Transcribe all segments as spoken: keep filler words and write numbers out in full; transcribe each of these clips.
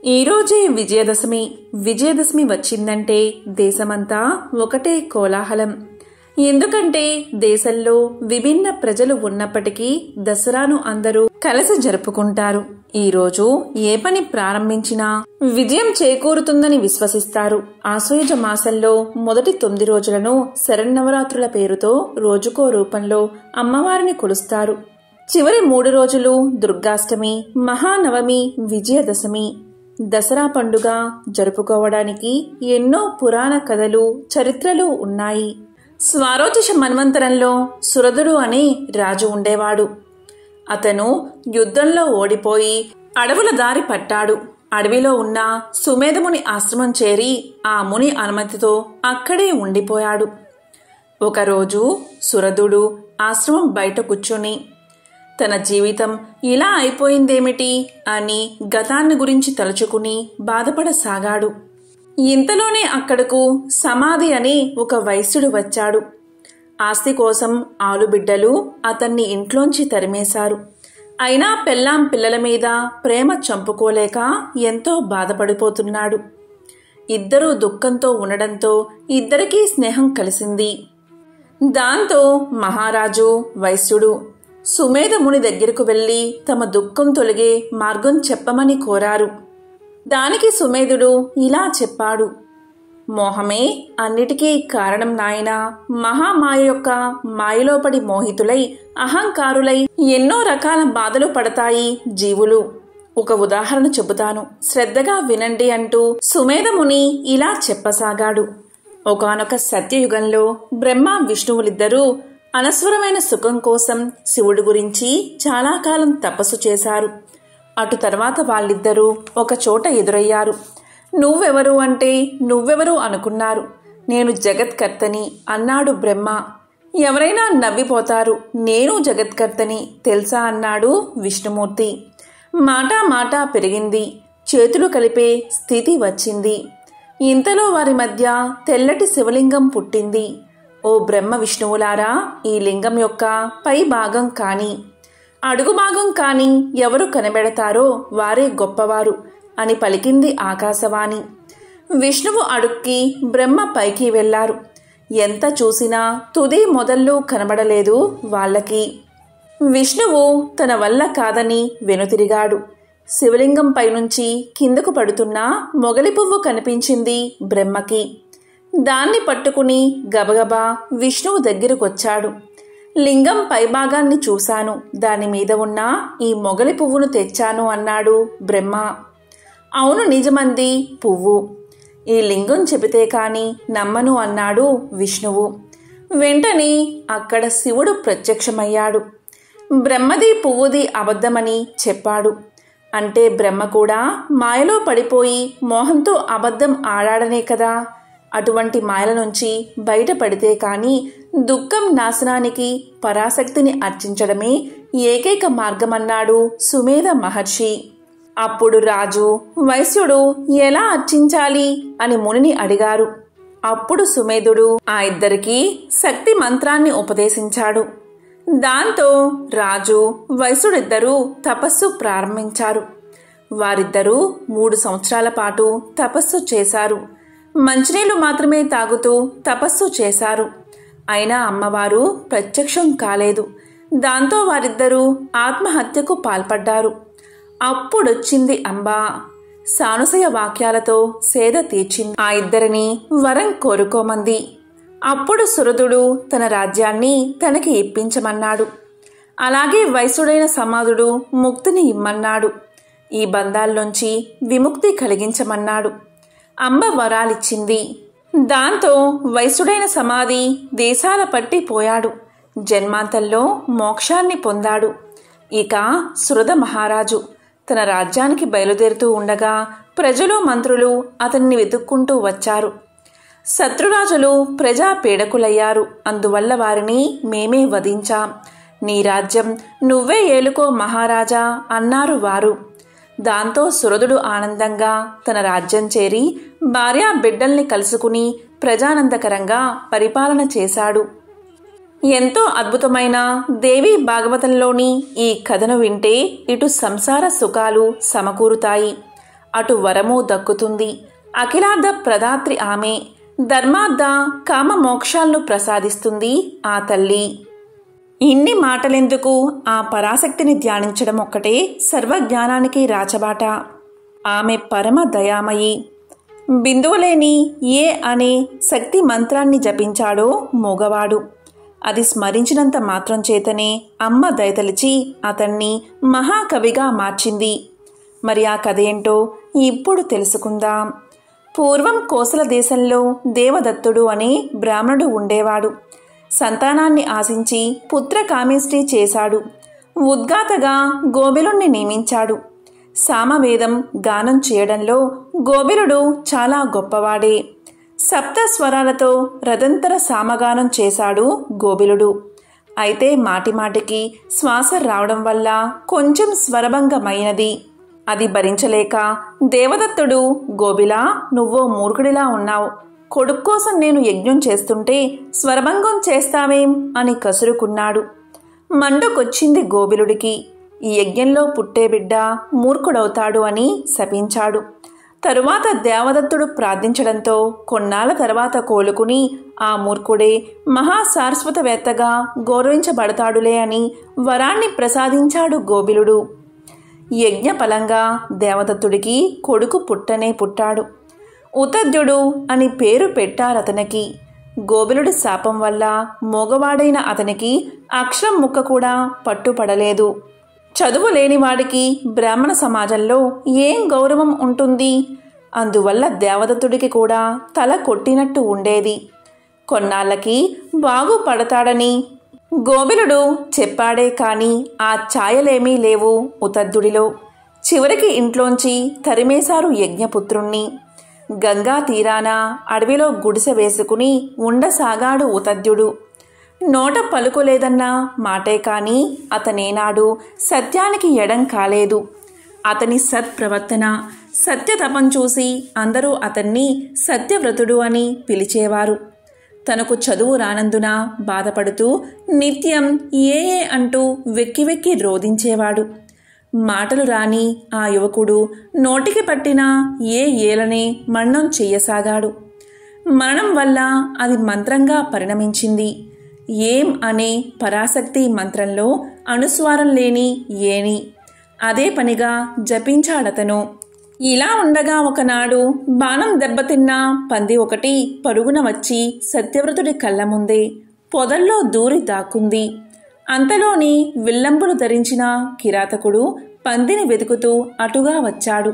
ఈరోజే విజయదశమి. విజయదశమి వచ్చిందంటే దేశమంతా ఒకటే కోలాహలం. ఎందుకంటే దేశంలో విభిన్న ప్రజలు ఉన్నప్పటికీ దసరాను అందరూ కలిసి జరుపుకుంటారు. ఈరోజు ఏ పని ప్రారంభించినా విజయం చేకూరుతుందని విశ్వసిస్తారు. ఆశ్వయుజ మాసంలో మొదటి తొమ్మిది రోజులను శరన్నవరాత్రుల పేరుతో రోజుకో రూపంలో అమ్మవారిని కొలుస్తారు. చివరి మూడు రోజులు దుర్గాష్టమి, మహానవమి, విజయదశమి. దసరా పండుగ జరుపుకోవడానికి ఎన్నో పురాణ కథలు, చరిత్రలు ఉన్నాయి. స్వారోచిష మన్వంతరంలో సురదుడు అనే రాజు ఉండేవాడు. అతను యుద్ధంలో ఓడిపోయి అడవుల దారి పట్టాడు. అడవిలో ఉన్న సుమేధముని ఆశ్రమం చేరి ఆ ముని అనుమతితో అక్కడే ఉండిపోయాడు. ఒకరోజు సురదుడు ఆశ్రమం బయట కూర్చుని తన జీవితం ఇలా అయిపోయిందేమిటి అని గతాన్ని గురించి తలుచుకుని బాధపడసాగాడు. ఇంతలోనే అక్కడకు సమాధి అని ఒక వైశ్యుడు వచ్చాడు. ఆస్తి కోసం ఆలుబిడ్డలు అతన్ని ఇంట్లోంచి తరిమేశారు. అయినా పెళ్ళాం పిల్లల మీద ప్రేమ చంపుకోలేక ఎంతో బాధపడిపోతున్నాడు. ఇద్దరూ దుఃఖంతో ఉండడంతో ఇద్దరికీ స్నేహం కలిసింది. దాంతో మహారాజు, వైశ్యుడు సుమేధముని దగ్గరకు వెళ్లి తమ దుఃఖం తొలగే మార్గం చెప్పమని కోరారు. దానికి సుమేధుడు ఇలా చెప్పాడు: మోహమే అన్నిటికీ కారణం నాయనా. మహామాయ యొక్క మాయలో పడి మోహితులై అహంకారులై ఎన్నో రకాల బాధలు పడతాయి జీవులు. ఒక ఉదాహరణ చెబుతాను, శ్రద్ధగా వినండి అంటూ సుమేధముని ఇలా చెప్పసాగాడు. ఒకానొక సత్యయుగంలో బ్రహ్మ విష్ణువులిద్దరూ అనస్వరమైన సుఖం కోసం శివుడి గురించి చాలా కాలం తపస్సు చేశారు. అటు తర్వాత వాళ్ళిద్దరూ ఒక చోట ఎదురయ్యారు. నువ్వెవరు అంటే నువ్వెవరు అనుకున్నారు. నేను జగత్కర్తని అన్నాడు బ్రహ్మ. ఎవరైనా నవ్విపోతారు. నేను జగత్కర్తని తెలుసా అన్నాడు విష్ణుమూర్తి. మాటా మాటా పెరిగింది. చేతులు కలిపే స్థితి వచ్చింది. ఇంతలో వారి మధ్య తెల్లటి శివలింగం పుట్టింది. ఓ బ్రహ్మ విష్ణువులారా, ఈ లింగం యొక్క పై భాగం కాని అడుగు భాగం కాని ఎవరు కనబెడతారో వారే గొప్పవారు అని పలికింది ఆకాశవాణి. విష్ణువు అడుక్కి బ్రహ్మ పైకి వెళ్లారు. ఎంత చూసినా తుది మొదళ్ళు కనబడలేదు వాళ్ళకి. విష్ణువు తన వల్ల కాదని వెనుతిరిగాడు. శివలింగం పైనుంచి కిందకు పడుతున్న మొగలి పువ్వు కనిపించింది బ్రహ్మకి. దాన్ని పట్టుకుని గబగబా విష్ణువు దగ్గరకొచ్చాడు. లింగం పైభాగాన్ని చూశాను, దాని మీద ఉన్న ఈ మొగలి పువ్వును తెచ్చాను అన్నాడు బ్రహ్మ. అవును, నిజమంది పువ్వు. ఈ లింగం చెబితే కాని నమ్మను అన్నాడు విష్ణువు. వెంటనే అక్కడ శివుడు ప్రత్యక్షమయ్యాడు. బ్రహ్మది పువ్వుది అబద్ధమని చెప్పాడు. అంటే బ్రహ్మ కూడా మాయలో పడిపోయి మోహంతో అబద్ధం ఆడాడనే కదా. అటువంటి మాయల నుంచి బయటపడితే కాని దుఃఖం నాశనానికి పరాశక్తిని అర్చించడమే ఏకైక మార్గమన్నాడు సుమేధ మహర్షి. అప్పుడు రాజు, వైశ్యుడు ఎలా అర్చించాలి అని మునిని అడిగారు. అప్పుడు సుమేధుడు ఆ ఇద్దరికీ శక్తి మంత్రాన్ని ఉపదేశించాడు. దాంతో రాజు, వైశ్యుడిద్దరూ తపస్సు ప్రారంభించారు. వారిద్దరూ మూడు సంవత్సరాల పాటు తపస్సు చేశారు. మంచినీళ్లు మాత్రమే తాగుతూ తపస్సు చేశారు. అయినా అమ్మవారు ప్రత్యక్షం కాలేదు. దాంతో వారిద్దరూ ఆత్మహత్యకు పాల్పడ్డారు. అప్పుడొచ్చింది అంబా. సానుసయ వాక్యాలతో సేద తీర్చింది. ఆ ఇద్దరిని వరం కోరుకోమంది. అప్పుడు సురదుడు తన రాజ్యాన్ని తనకి ఇప్పించమన్నాడు. అలాగే వైశ్యుడైన సమాధుడు ముక్తిని ఇమ్మన్నాడు. ఈ బంధాల్లోంచి విముక్తి కలిగించమన్నాడు. అంబ వరాలిచ్చింది. దాంతో వైశ్యుడైన సమాధి దేశాల పట్టి పోయాడు. జన్మాంతంలో మోక్షాన్ని పొందాడు. ఇక సురద మహారాజు తన రాజ్యానికి బయలుదేరుతూ ఉండగా ప్రజలు, మంత్రులు అతన్ని వెతుక్కుంటూ వచ్చారు. శత్రురాజులు ప్రజా పీడకులయ్యారు. అందువల్ల వారిని మేమే వధించాం. నీ రాజ్యం నువ్వే ఏలుకో మహారాజా అన్నారు వారు. దాంతో సురదుడు ఆనందంగా తన రాజ్యం చేరి భార్యా బిడ్డల్ని కలుసుకుని ప్రజానందకరంగా పరిపాలన చేశాడు. ఎంతో అద్భుతమైన దేవి భాగవతంలోని ఈ కథను వింటే ఇటు సంసార సుఖాలు సమకూరుతాయి, అటు వరము దక్కుతుంది. అఖిలార్థ ప్రదాత్రి ఆమె. ధర్మార్థ కామ మోక్షాలను ప్రసాదిస్తుంది ఆ తల్లి. ఇన్ని మాటలెందుకు? ఆ పరాశక్తిని ధ్యానించడం ఒక్కటే సర్వజ్ఞానానికి రాచబాట. ఆమె పరమ దయామయి. బిందువులేని ఏ అనే శక్తి మంత్రాన్ని జపించాడో మూగవాడు. అది స్మరించినంత మాత్రం చేతనే అమ్మ దయతలిచి అతన్ని మహాకవిగా మార్చింది. మరి ఆ కథ ఏంటో ఇప్పుడు తెలుసుకుందాం. పూర్వం కోసల దేశంలో దేవదత్తుడు అనే బ్రాహ్మణుడు ఉండేవాడు. సంతానాన్ని ఆశించి పుత్ర కామేష్టి చేశాడు. ఉద్గాతగా గోబిలుణ్ణి నియమించాడు. సామవేదం గానం చేయడంలో గోబిలుడు చాలా గొప్పవాడే. సప్త స్వరాలతో రదంతర సామగానం చేశాడు గోబిలుడు. అయితే మాటిమాటికి శ్వాస రావడం వల్ల కొంచెం స్వరభంగమైనది. అది భరించలేక దేవదత్తుడు, గోబిలా, నువ్వో మూర్ఖుడిలా ఉన్నావు. కొడుకు కోసం నేను యజ్ఞం చేస్తుంటే స్వరభంగం చేస్తావేం అని కసురుకున్నాడు. మండుకొచ్చింది గోబిలుడికి. ఈ యజ్ఞంలో పుట్టే బిడ్డ మూర్ఖుడవుతాడు అని శపించాడు. తరువాత దేవదత్తుడు ప్రార్థించడంతో కొన్నాళ్ల తర్వాత కోలుకుని ఆ మూర్ఖుడే మహాశాశ్వతవేత్తగా గౌరవించబడతాడులే అని వరాన్ని ప్రసాదించాడు గోబిలుడు. యజ్ఞ ఫలంగా దేవదత్తుడికి కొడుకు పుట్టనే పుట్టాడు. ఉతద్యుడు అని పేరు పెట్టారతనికి. గోబిలుడి శాపం వల్ల మోగవాడైన అతనికి అక్షరం ముక్క కూడా పట్టుపడలేదు. చదువు లేనివాడికి బ్రాహ్మణ సమాజంలో ఏం గౌరవం ఉంటుంది? అందువల్ల దేవదత్తుడికి కూడా తల కొట్టినట్టు ఉండేది. కొన్నాళ్ళకి బాగుపడతాడని గోబిలుడు చెప్పాడే కాని ఆ ఛాయలేమీ లేవు ఉతద్దుడిలో. చివరికి ఇంట్లోంచి తరిమేశారు యజ్ఞపుత్రుణ్ణి. గంగా తీరాన అడవిలో గుడిసె వేసుకుని ఉండసాగాడు ఉతద్యుడు. నోట పలుకులేదన్న మాటే కాని అతనేనాడు సత్యానికి ఎడం కాలేదు. అతని సత్ప్రవర్తన, సత్యతపం చూసి అందరూ అతన్ని సత్యవ్రతుడు అని పిలిచేవారు. తనకు చదువు రానందున బాధపడుతూ నిత్యం ఏ ఏ అంటూ వెక్కి వెక్కి రోధించేవాడు. మాటలు రాని ఆ యువకుడు నోటికి పట్టిన ఏ ఏలనే మరణం చెయ్యసాగాడు. మరణం వల్ల అది మంత్రంగా పరిణమించింది. ఏం అనే పరాశక్తి మంత్రంలో అనుస్వారం లేని ఏని అదే పనిగా జపించాడతను. ఇలా ఉండగా ఒకనాడు బాణం దెబ్బతిన్న పంది ఒకటి పరుగున వచ్చి సత్యవ్రతుడి కళ్ళ ముందే పొదల్లో దూరి దాక్కుంది. అంతలోని విల్లంబులు ధరించిన కిరాతకుడు పందిని వెతుకుతూ అటుగా వచ్చాడు.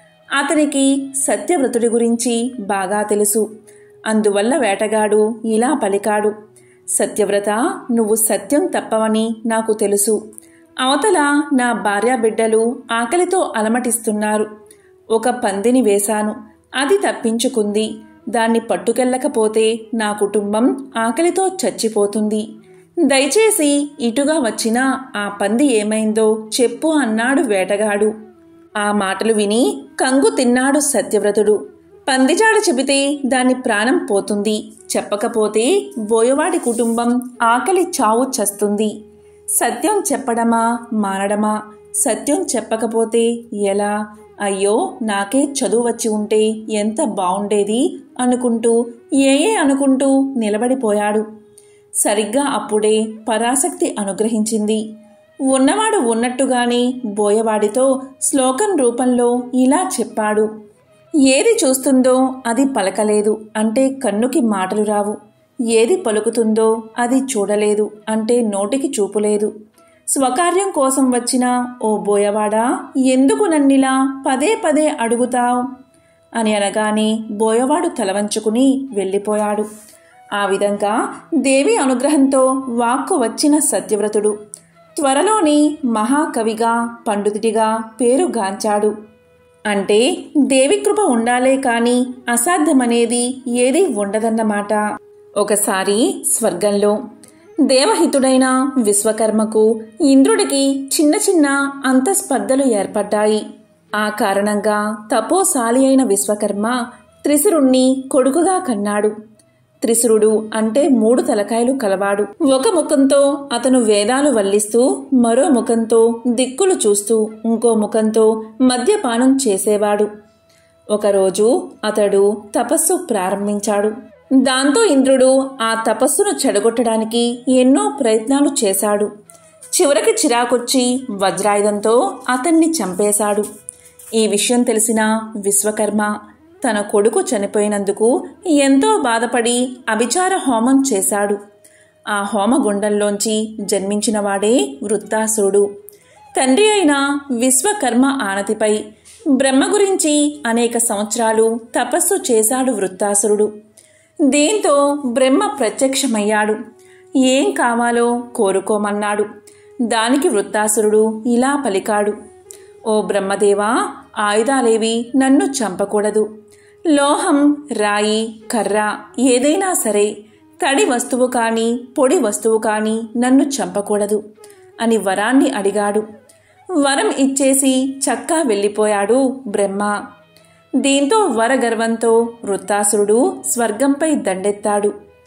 అతనికి సత్యవ్రతుడి గురించి బాగా తెలుసు. అందువల్ల వేటగాడు ఇలా పలికాడు: సత్యవ్రత, నువ్వు సత్యం తప్పవని నాకు తెలుసు. అవతల నా భార్య బిడ్డలు ఆకలితో అలమటిస్తున్నారు. ఒక పందిని వేశాను, అది తప్పించుకుంది. దాన్ని పట్టుకెళ్ళకపోతే నా కుటుంబం ఆకలితో చచ్చిపోతుంది. దయచేసి ఇటుగా వచ్చిన ఆ పంది ఏమైందో చెప్పు అన్నాడు వేటగాడు. ఆ మాటలు విని కంగు తిన్నాడు సత్యవ్రతుడు. పందిజాడ చెబితే దాని ప్రాణం పోతుంది, చెప్పకపోతే బోయవాడి కుటుంబం ఆకలి చావు చస్తుంది. సత్యం చెప్పడమా మానడమా? సత్యం చెప్పకపోతే ఎలా? అయ్యో, నాకే చదువు వచ్చి ఉంటే ఎంత బావుండేది అనుకుంటూ ఏ ఏ అనుకుంటూ నిలబడిపోయాడు. సరిగ్గా అప్పుడే పరాశక్తి అనుగ్రహించింది. ఉన్నవాడు ఉన్నట్టుగానే బోయవాడితో శ్లోకం రూపంలో ఇలా చెప్పాడు: ఏది చూస్తుందో అది పలకలేదు అంటే కన్నుకి మాటలు రావు. ఏది పలుకుతుందో అది చూడలేదు అంటే నోటికి చూపులేదు. స్వకార్యం కోసం వచ్చిన ఓ బోయవాడా, ఎందుకు నన్నిలా పదే పదే అడుగుతావు అని అనగానే బోయవాడు తలవంచుకుని వెళ్ళిపోయాడు. ఆ విధంగా దేవి అనుగ్రహంతో వాక్కు వచ్చిన సత్యవ్రతుడు త్వరలోని మహాకవిగా పండితుడిగా పేరుగాంచాడు. అంటే దేవి కృప ఉండాలే కాని అసాధ్యమనేది ఏదీ ఉండదన్నమాట. ఒకసారి స్వర్గంలో దేవహితుడైన విశ్వకర్మకు ఇంద్రుడికి చిన్న చిన్న అంతస్పర్ధలు ఏర్పడ్డాయి. ఆ కారణంగా తపోశాలి అయిన విశ్వకర్మ త్రిశిరుణ్ణి కొడుకుగా కన్నాడు. త్రిశిరుడు అంటే మూడు తలకాయలు కలవాడు. ఒక ముఖంతో అతను వేదాలు వల్లిస్తూ, మరో ముఖంతో దిక్కులు చూస్తూ, ఇంకో ముఖంతో మద్యపానం చేసేవాడు. ఒకరోజు అతడు తపస్సు ప్రారంభించాడు. దాంతో ఇంద్రుడు ఆ తపస్సును చెడగొట్టడానికి ఎన్నో ప్రయత్నాలు చేశాడు. చివరికి చిరాకొచ్చి వజ్రాయుధంతో అతన్ని చంపేశాడు. ఈ విషయం తెలిసిన విశ్వకర్మ తన కొడుకు చనిపోయినందుకు ఎంతో బాధపడి అభిచార హోమం చేశాడు. ఆ హోమగుండంలోంచి జన్మించినవాడే వృత్తాసురుడు. తండ్రి అయిన విశ్వకర్మ ఆనతిపై బ్రహ్మ గురించి అనేక సంవత్సరాలు తపస్సు చేశాడు వృత్తాసురుడు. దీంతో బ్రహ్మ ప్రత్యక్షమయ్యాడు. ఏం కావాలో కోరుకోమన్నాడు. దానికి వృత్తాసురుడు ఇలా పలికాడు: ఓ బ్రహ్మదేవా, ఆయుధాలేవి నన్ను చంపకూడదు. లోహం, రాయి, కర్ర ఏదైనా సరే, తడి వస్తువు కానీ పొడి వస్తువు కానీ నన్ను చంపకూడదు అని వరాన్ని అడిగాడు. వరం ఇచ్చేసి చక్కా వెళ్ళిపోయాడు బ్రహ్మ. దీంతో వరగర్వంతో వృత్తాసురుడు స్వర్గంపై దండెత్తాడు.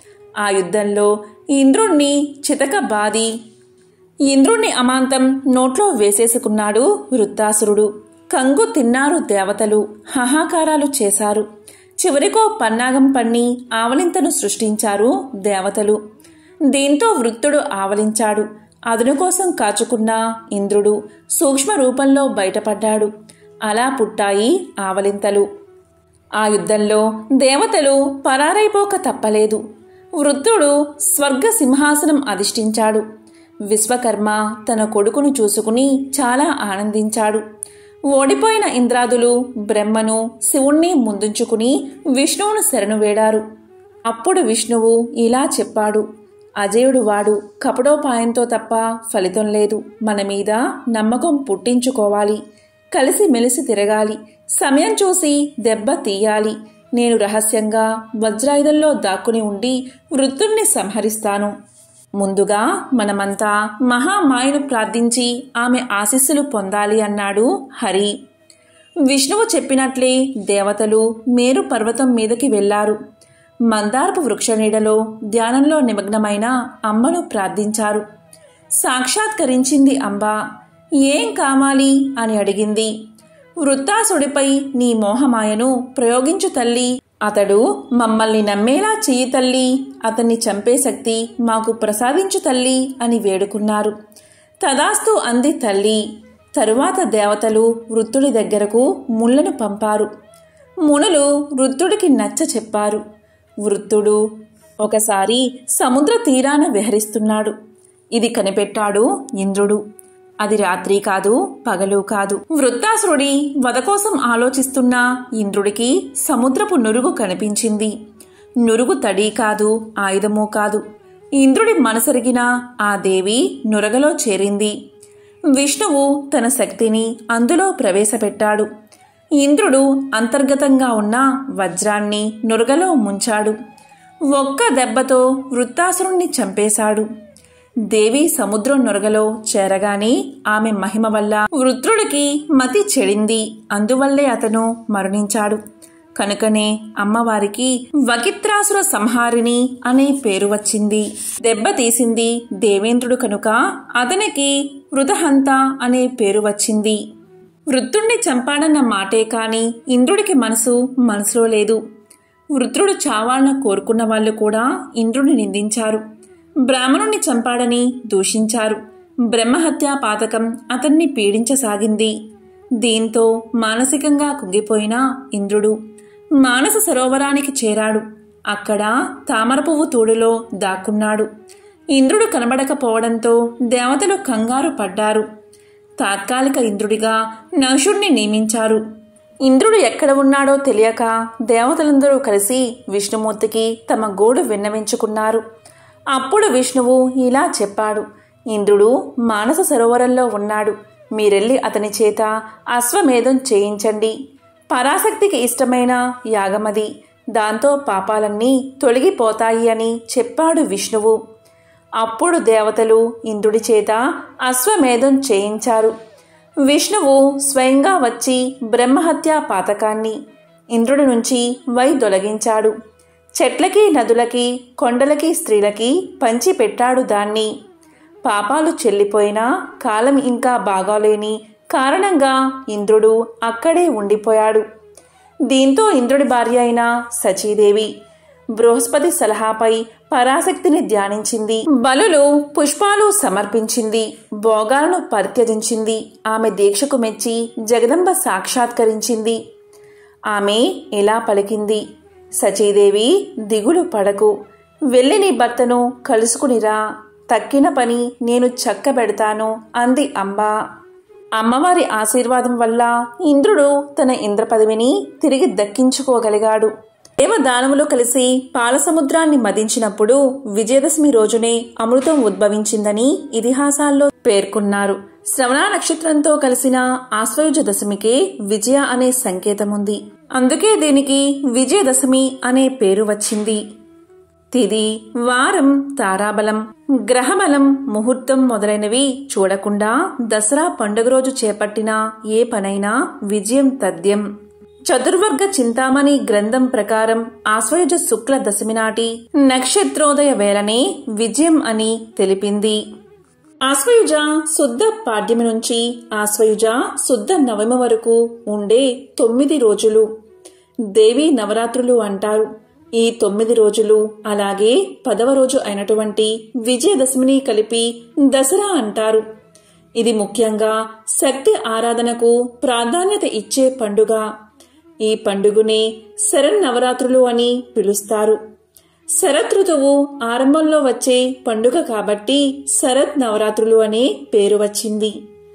ఆ యుద్ధంలో ఇంద్రుణ్ణి చితక బాది ఇంద్రుణ్ణి అమాంతం నోట్లో వేసేసుకున్నాడు వృత్తాసురుడు. కంగు తిన్నారు దేవతలు, హాహాకారాలు చేశారు. చివరికో పన్నాగం పన్ని ఆవలింతను సృష్టించారు దేవతలు. దీంతో వృత్తుడు ఆవలించాడు. అదును కోసం కాచుకున్న ఇంద్రుడు సూక్ష్మ రూపంలో బయటపడ్డాడు. అలా పుట్టాయి ఆవలింతలు. ఆ యుద్ధంలో దేవతలు పరారైపోక తప్పలేదు. వృత్తుడు స్వర్గ సింహాసనం అధిష్ఠించాడు. విశ్వకర్మ తన కొడుకును చూసుకుని చాలా ఆనందించాడు. ఓడిపోయిన ఇంద్రాదులు బ్రహ్మను, శివుణ్ణి ముందుంచుకుని విష్ణువును శరణు వేడారు. అప్పుడు విష్ణువు ఇలా చెప్పాడు: అజేయుడు వాడు, కపడోపాయంతో తప్ప ఫలితం లేదు. మన మీద నమ్మకం పుట్టించుకోవాలి. కలిసి మెలిసి తిరగాలి. సమయం చూసి దెబ్బ తీయాలి. నేను రహస్యంగా వజ్రాయుధంలో దాక్కుని ఉండి వృత్తుణ్ణి సంహరిస్తాను. ముందుగా మనమంతా మహామాయను ప్రార్థించి ఆమె ఆశీస్సులు పొందాలి అన్నాడు హరి. విష్ణువు చెప్పినట్లే దేవతలు మేరు పర్వతం మీదకి వెళ్లారు. మందారపు వృక్ష నీడలో ధ్యానంలో నిమగ్నమైన అమ్మను ప్రార్థించారు. సాక్షాత్కరించింది అంబ. ఏం కావాలి అని అడిగింది. వృత్తాసుడిపై నీ మోహమాయను ప్రయోగించు తల్లి. అతడు మమ్మల్ని నమ్మేలా చెయ్యి తల్లి. అతన్ని చంపే శక్తి మాకు ప్రసాదించు తల్లి అని వేడుకున్నారు. తదాస్తు అంది తల్లి. తరువాత దేవతలు వృత్తుడి దగ్గరకు ముళ్లను పంపారు. మునులు వృత్తుడికి నచ్చ చెప్పారు. వృత్తుడు ఒకసారి సముద్ర తీరాన విహరిస్తున్నాడు. ఇది కనిపెట్టాడు ఇంద్రుడు. అది రాత్రి కాదు, పగలు కాదు. వృత్తాసురుడి వధ కోసం ఆలోచిస్తున్న ఇంద్రుడికి సముద్రపు నురుగు కనిపించింది. నురుగు తడి కాదు, ఆయుధమూ కాదు. ఇంద్రుడి మనసరిగిన ఆ దేవి నురగలో చేరింది. విష్ణువు తన శక్తిని అందులో ప్రవేశపెట్టాడు. ఇంద్రుడు అంతర్గతంగా ఉన్న వజ్రాన్ని నురగలో ముంచాడు. ఒక్క దెబ్బతో వృత్తాసురుణ్ణి చంపేశాడు. దేవి సముద్రం నొరగలో చేరగానే ఆమె మహిమ వల్ల వృత్రుడికి మతి చెడింది. అందువల్లే అతను మరణించాడు. కనుకనే అమ్మవారికి వకిత్రాసుర సంహారిణి అనే పేరు వచ్చింది. దెబ్బ తీసింది దేవేంద్రుడు కనుక అతనికి వృతహంత అనే పేరు వచ్చింది. వృత్రుణ్ణి చంపాడన్న మాటే కాని ఇంద్రుడికి మనసు మనసులో లేదు. వృత్రుడు చావాలన కోరుకున్న వాళ్ళు కూడా ఇంద్రుడిని నిందించారు. బ్రాహ్మణుణ్ణి చంపాడని దూషించారు. బ్రహ్మహత్యా పాతకం అతన్ని పీడించసాగింది. దీంతో మానసికంగా కుంగిపోయిన ఇంద్రుడు మానస సరోవరానికి చేరాడు. అక్కడ తామర పువ్వు తోడులో దాక్కున్నాడు. ఇంద్రుడు కనబడకపోవడంతో దేవతలు కంగారు పడ్డారు. తాత్కాలిక ఇంద్రుడిగా నహుషుణ్ణి నియమించారు. ఇంద్రుడు ఎక్కడ ఉన్నాడో తెలియక దేవతలందరూ కలిసి విష్ణుమూర్తికి తమ గోడు విన్నవించుకున్నారు. అప్పుడు విష్ణువు ఇలా చెప్పాడు: ఇంద్రుడు మానస సరోవరంలో ఉన్నాడు. మీరెళ్ళి అతని చేత అశ్వమేధం చేయించండి. పరాశక్తికి ఇష్టమైన యాగమది. దాంతో పాపాలన్నీ తొలగిపోతాయి అని చెప్పాడు విష్ణువు. అప్పుడు దేవతలు ఇంద్రుడి చేత అశ్వమేధం చేయించారు. విష్ణువు స్వయంగా వచ్చి బ్రహ్మహత్యా పాతకాన్ని ఇంద్రుడి నుంచి వైదొలగించాడు. చెట్లకి, నదులకి, కొండలకి, స్త్రీలకి పంచి పెట్టాడు దాన్ని. పాపాలు చెల్లిపోయినా కాలం ఇంకా బాగాలేని కారణంగా ఇంద్రుడు అక్కడే ఉండిపోయాడు. దీంతో ఇంద్రుడి భార్య అయిన సచీదేవి బృహస్పతి సలహాపై పరాశక్తిని ధ్యానించింది. బలులు పుష్పాలు సమర్పించింది. భోగాలను పరిత్యజించింది. ఆమె దీక్షకు మెచ్చి జగదంబ సాక్షాత్కరించింది. ఆమె ఇలా పలికింది, సచీదేవి, దిగులు పడకు, వెళ్ళి నీ భర్తను కలుసుకునిరా, తక్కిన పని నేను చక్కబెడతాను అంది అంబ. అమ్మవారి ఆశీర్వాదం వల్ల ఇంద్రుడు తన ఇంద్రపదవిని తిరిగి దక్కించుకోగలిగాడు. దేవదానవులు కలిసి పాలసముద్రాన్ని మదించినప్పుడు విజయదశమి రోజునే అమృతం ఉద్భవించిందని ఇతిహాసాల్లో పేర్కొన్నారు. శ్రవణ నక్షత్రంతో కలిసిన ఆశ్వయుజ దశమికే విజయ అనే సంకేతం ఉంది. అందుకే దీనికి విజయదశమి అనే పేరు వచ్చింది. తిది, వారం, తారాబలం, గ్రహబలం, ముహూర్తం మొదలైనవి చూడకుండా దసరా పండుగ రోజు చేపట్టిన ఏ పనైనా విజయం తథ్యం. చతుర్వర్గ చింతామణి గ్రంథం ప్రకారం ఆశ్వయుజ శుక్ల దశమి నాటి నక్షత్రోదయ వేళనే విజయం అని తెలిపింది. ఆశ్వయుజ శుద్ధ పాడ్యమి నుంచి ఆశ్వయుజ శుద్ధ నవమి వరకు ఉండే తొమ్మిది రోజులు దేవీ నవరాత్రులు అంటారు. ఈ తొమ్మిది రోజులు అలాగే పదవ రోజు అయినటువంటి విజయదశమిని కలిపి దసరా అంటారు. ఇది ముఖ్యంగా శక్తి ఆరాధనకు ప్రాధాన్యత ఇచ్చే పండుగ. ఈ పండుగనే శరన్నవరాత్రులు అని పిలుస్తారు. శరత్ ఋతువు ఆరంభంలో వచ్చే పండుగ కాబట్టి శరత్ నవరాత్రులు అనే పేరు వచ్చింది.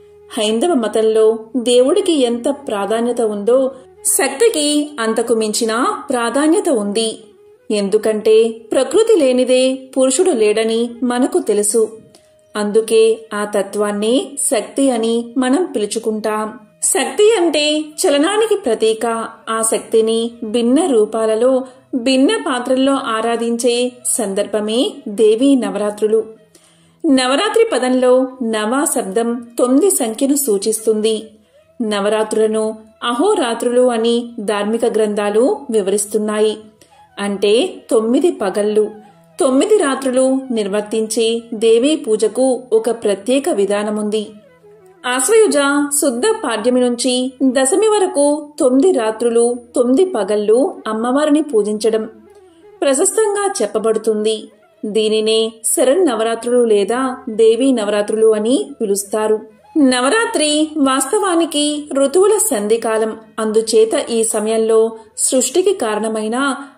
హైందవ మతంలో దేవుడికి ఎంత ప్రాధాన్యత ఉందో శక్తికి అంతకు మించిన ప్రాధాన్యత ఉంది. ఎందుకంటే ప్రకృతి లేనిదే పురుషుడు లేడని మనకు తెలుసు. అందుకే ఆ తత్వాన్ని శక్తి అని మనం పిలుచుకుంటాం. శక్తి అంటే చలనానికి ప్రతీక. ఆ శక్తిని భిన్న రూపాలలో భిన్న పాత్రల్లో ఆరాధించే సందర్భమే దేవీ నవరాత్రులు. నవరాత్రి పదంలో నవ శబ్దం తొమ్మిది సంఖ్యను సూచిస్తుంది. నవరాత్రులను అహోరాత్రులు అని ధార్మిక గ్రంథాలు వివరిస్తున్నాయి. అంటే తొమ్మిది పగళ్ళు, తొమ్మిది రాత్రులు నిర్వర్తించే దేవీ పూజకు ఒక ప్రత్యేక విధానముంది. ఆశ్వయుజ శుద్ధ పాడ్యమి నుంచి దశమి వరకు తొమ్మిది రాత్రులు తొమ్మిది పగళ్ళు అమ్మవారిని పూజించడం ప్రశస్తంగా చెప్పబడుతుంది. దీనినే శరన్నవరాత్రులు లేదా దేవీ నవరాత్రులు అని పిలుస్తారు. నవరాత్రి వాస్తవానికి ఋతువుల సంధికాలం. అందుచేత ఈ సమయంలో సృష్టికి కారణమైన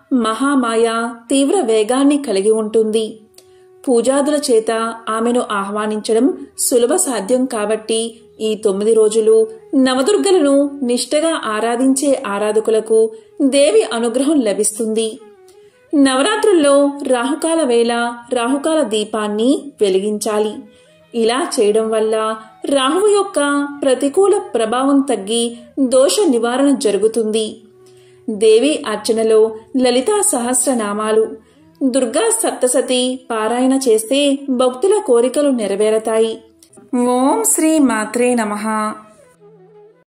మహామాయ తీవ్ర వేగాన్ని కలిగి ఉంటుంది. పూజాదుల చేత ఆమెను ఆహ్వానించడం సులభ సాధ్యం కాబట్టి ఈ తొమ్మిది రోజులు నవదుర్గలను నిష్ఠగా ఆరాధించే ఆరాధకులకు దేవి అనుగ్రహం లభిస్తుంది. నవరాత్రుల్లో రాహుకాల వేళ రాహుకాల దీపాన్ని వెలిగించాలి. ఇలా చేయడం వల్ల రాహువు యొక్క ప్రతికూల ప్రభావం తగ్గి దోష నివారణ జరుగుతుంది. దేవి అర్చనలో లలితా సహస్రనామాలు, దుర్గా సప్తసతి పారాయణ చేస్తే భక్తుల కోరికలు నెరవేరతాయి. ఓం శ్రీ మాత్రే నమః.